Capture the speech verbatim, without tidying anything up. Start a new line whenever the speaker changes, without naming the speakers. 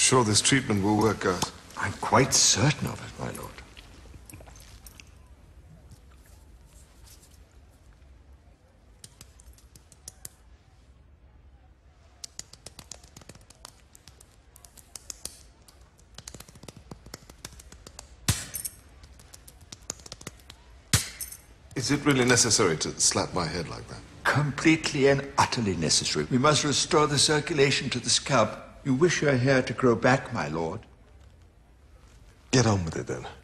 sure this treatment will work out?
I'm quite certain of it, my lord.
Is it really necessary to slap my head like that?
Completely and utterly necessary. We must restore the circulation to the scalp. You wish your hair to grow back, my lord?
Get on with it, then.